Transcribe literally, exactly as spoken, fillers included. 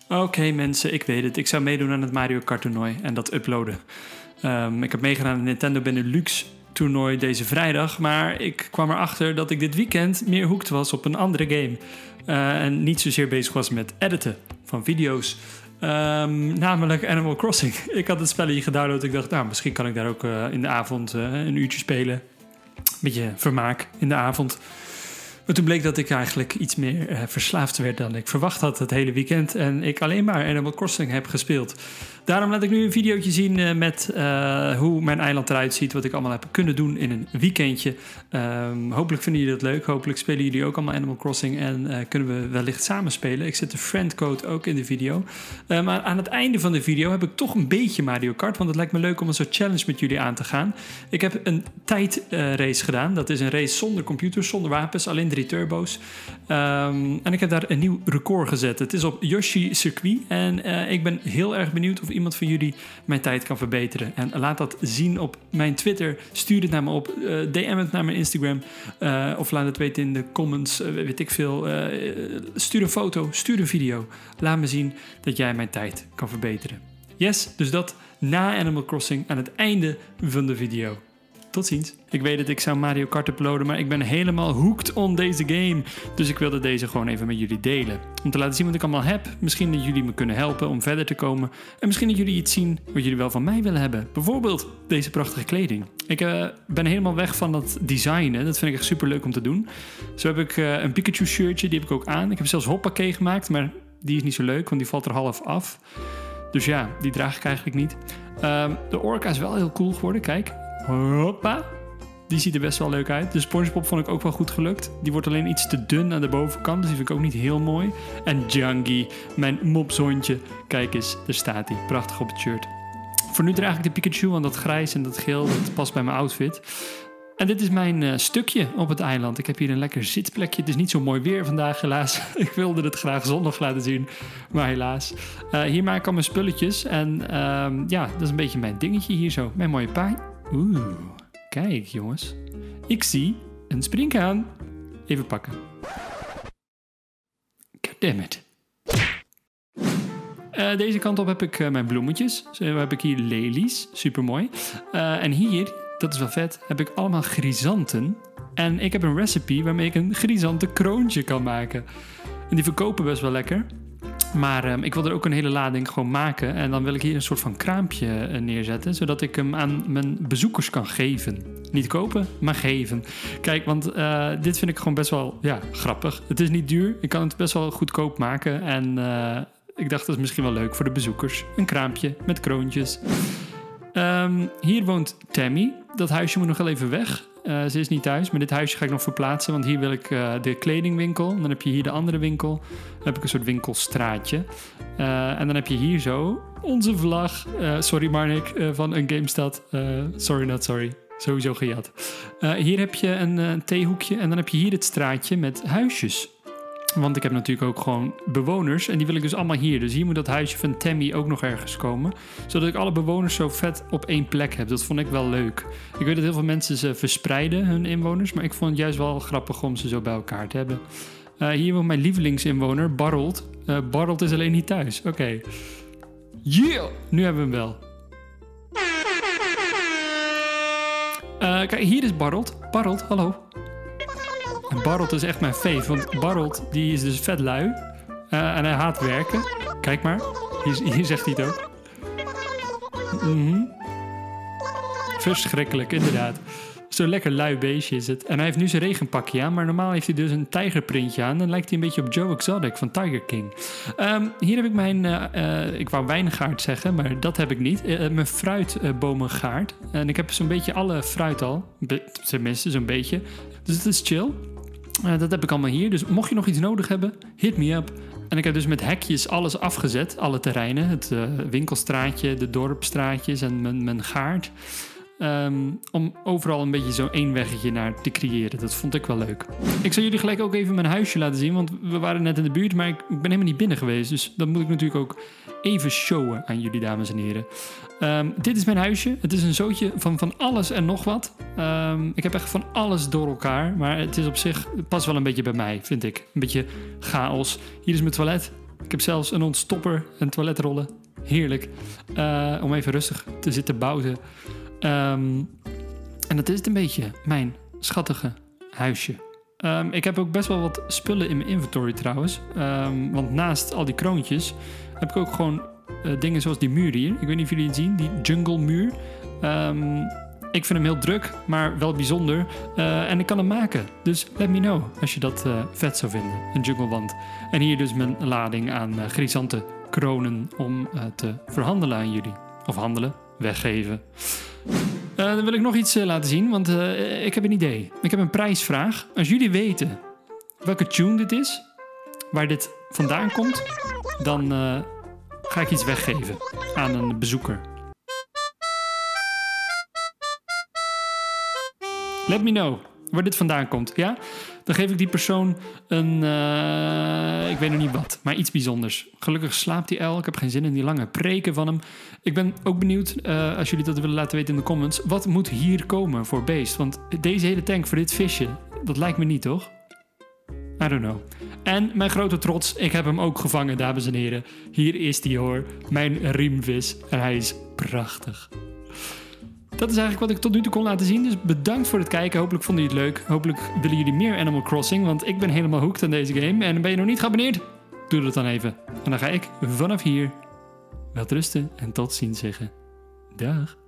Oké okay, mensen, ik weet het. Ik zou meedoen aan het Mario Kart toernooi en dat uploaden. Um, ik heb meegedaan aan het Nintendo Benelux toernooi deze vrijdag. Maar ik kwam erachter dat ik dit weekend meer hooked was op een andere game. Uh, en niet zozeer bezig was met editen van video's. Um, namelijk Animal Crossing. Ik had het spelletje gedownload. Ik dacht, nou, misschien kan ik daar ook uh, in de avond uh, een uurtje spelen. Een beetje vermaak in de avond. Maar toen bleek dat ik eigenlijk iets meer uh, verslaafd werd dan ik verwacht had het hele weekend. En ik alleen maar Animal Crossing heb gespeeld. Daarom laat ik nu een videootje zien uh, met uh, hoe mijn eiland eruit ziet. Wat ik allemaal heb kunnen doen in een weekendje. Um, hopelijk vinden jullie dat leuk. Hopelijk spelen jullie ook allemaal Animal Crossing. En uh, kunnen we wellicht samen spelen. Ik zet de friendcode ook in de video. Uh, maar aan het einde van de video heb ik toch een beetje Mario Kart. Want het lijkt me leuk om een soort challenge met jullie aan te gaan. Ik heb een tijdrace uh, gedaan. Dat is een race zonder computers, zonder wapens. Alleen drie turbo's. Um, en ik heb daar een nieuw record gezet. Het is op Yoshi Circuit. En uh, ik ben heel erg benieuwd of iemand van jullie mijn tijd kan verbeteren. En laat dat zien op mijn Twitter. Stuur het naar me op. Uh, D M het naar mijn Instagram. Uh, of laat het weten in de comments. Uh, weet ik veel. Uh, stuur een foto. Stuur een video. Laat me zien dat jij mijn tijd kan verbeteren. Yes, dus dat na Animal Crossing aan het einde van de video. Tot ziens. Ik weet dat ik zou Mario Kart uploaden, maar ik ben helemaal hooked on deze game. Dus ik wilde deze gewoon even met jullie delen. Om te laten zien wat ik allemaal heb. Misschien dat jullie me kunnen helpen om verder te komen. En misschien dat jullie iets zien wat jullie wel van mij willen hebben. Bijvoorbeeld deze prachtige kleding. Ik uh, ben helemaal weg van dat designen. Dat vind ik echt super leuk om te doen. Zo heb ik uh, een Pikachu shirtje, die heb ik ook aan. Ik heb zelfs hoppakee gemaakt, maar die is niet zo leuk, want die valt er half af. Dus ja, die draag ik eigenlijk niet. Uh, de orka is wel heel cool geworden, kijk. Hoppa. Die ziet er best wel leuk uit. De SpongeBob vond ik ook wel goed gelukt. Die wordt alleen iets te dun aan de bovenkant. Dus die vind ik ook niet heel mooi. En Jungie, mijn mopshondje. Kijk eens, daar staat hij. Prachtig op het shirt. Voor nu draag ik de Pikachu, want dat grijs en dat geel, dat past bij mijn outfit. En dit is mijn uh, stukje op het eiland. Ik heb hier een lekker zitplekje. Het is niet zo mooi weer vandaag, helaas. Ik wilde het graag zondag laten zien, maar helaas. Uh, hier maak ik al mijn spulletjes. En uh, ja, dat is een beetje mijn dingetje hier zo. Mijn mooie paai. Oeh, kijk jongens. Ik zie een springhaan. Even pakken. Goddammit. Uh, deze kant op heb ik uh, mijn bloemetjes. Zo heb ik hier lelies. Super mooi. Uh, en hier, dat is wel vet, heb ik allemaal grisanten. En ik heb een recipe waarmee ik een grisanten kroontje kan maken. En die verkopen best wel lekker. Maar um, ik wil er ook een hele lading gewoon maken. En dan wil ik hier een soort van kraampje uh, neerzetten. Zodat ik hem aan mijn bezoekers kan geven. Niet kopen, maar geven. Kijk, want uh, dit vind ik gewoon best wel ja, grappig. Het is niet duur. Ik kan het best wel goedkoop maken. En uh, ik dacht, dat is misschien wel leuk voor de bezoekers. Een kraampje met kroontjes. Um, hier woont Tammy. Dat huisje moet nog wel even weg. Uh, ze is niet thuis, maar dit huisje ga ik nog verplaatsen. Want hier wil ik uh, de kledingwinkel. Dan heb je hier de andere winkel. Dan heb ik een soort winkelstraatje. Uh, en dan heb je hier zo onze vlag. Uh, sorry Marnik, uh, van een GameStad. Uh, sorry not sorry. Sowieso gejat. Uh, hier heb je een uh, theehoekje. En dan heb je hier het straatje met huisjes. Want ik heb natuurlijk ook gewoon bewoners. En die wil ik dus allemaal hier. Dus hier moet dat huisje van Tammy ook nog ergens komen. Zodat ik alle bewoners zo vet op één plek heb. Dat vond ik wel leuk. Ik weet dat heel veel mensen ze verspreiden, hun inwoners. Maar ik vond het juist wel grappig om ze zo bij elkaar te hebben. Uh, hier woont mijn lievelingsinwoner, Barrold. Uh, Barrold is alleen niet thuis. Oké. Okay. Yeah! Nu hebben we hem wel. Uh, kijk, hier is Barrold. Barrold, hallo. En Barrold is echt mijn fave, want Barrold die is dus vet lui. Uh, en hij haat werken. Kijk maar, hier, hier zegt hij het ook. Mm-hmm. Verschrikkelijk, inderdaad. Zo'n lekker lui beestje is het. En hij heeft nu zijn regenpakje aan, maar normaal heeft hij dus een tijgerprintje aan. Dan lijkt hij een beetje op Joe Exotic van Tiger King. Um, hier heb ik mijn, uh, uh, ik wou wijngaard zeggen, maar dat heb ik niet. Uh, mijn fruitbomengaard. En ik heb zo'n beetje alle fruit al. Be- tenminste, zo'n beetje. Dus het is chill. Uh, dat heb ik allemaal hier. Dus mocht je nog iets nodig hebben, hit me up. En ik heb dus met hekjes alles afgezet. Alle terreinen. Het uh, winkelstraatje, de dorpstraatjes en mijn, mijn gaard. Um, om overal een beetje zo'n één weggetje naar te creëren. Dat vond ik wel leuk. Ik zal jullie gelijk ook even mijn huisje laten zien. Want we waren net in de buurt, maar ik, ik ben helemaal niet binnen geweest. Dus dat moet ik natuurlijk ook even showen aan jullie, dames en heren. Um, dit is mijn huisje. Het is een zootje van, van alles en nog wat. Um, ik heb echt van alles door elkaar. Maar het is op zich, het past wel een beetje bij mij, vind ik. Een beetje chaos. Hier is mijn toilet. Ik heb zelfs een ontstopper en toiletrollen. Heerlijk. Uh, om even rustig te zitten bouwen. Um, en dat is het een beetje, mijn schattige huisje. Um, ik heb ook best wel wat spullen in mijn inventory trouwens. Um, want naast al die kroontjes heb ik ook gewoon uh, dingen zoals die muur hier. Ik weet niet of jullie het zien, die jungle muur. Um, ik vind hem heel druk, maar wel bijzonder. Uh, en ik kan hem maken. Dus let me know als je dat uh, vet zou vinden. Een junglewand. En hier dus mijn lading aan uh, grisante kronen om uh, te verhandelen aan jullie. Of handelen, weggeven. Uh, dan wil ik nog iets uh, laten zien, want uh, ik heb een idee. Ik heb een prijsvraag. Als jullie weten welke tune dit is, waar dit vandaan komt, dan uh, ga ik iets weggeven aan een bezoeker. Let me know waar dit vandaan komt, ja? Dan geef ik die persoon een, uh, ik weet nog niet wat, maar iets bijzonders. Gelukkig slaapt die uil, ik heb geen zin in die lange preken van hem. Ik ben ook benieuwd, uh, als jullie dat willen laten weten in de comments, wat moet hier komen voor beest? Want deze hele tank voor dit visje, dat lijkt me niet, toch? I don't know. En mijn grote trots, ik heb hem ook gevangen, dames en heren. Hier is die hoor, mijn riemvis. En hij is prachtig. Dat is eigenlijk wat ik tot nu toe kon laten zien. Dus bedankt voor het kijken. Hopelijk vonden jullie het leuk. Hopelijk willen jullie meer Animal Crossing. Want ik ben helemaal hooked aan deze game. En ben je nog niet geabonneerd? Doe dat dan even. En dan ga ik vanaf hier welterusten en tot ziens zeggen. Dag.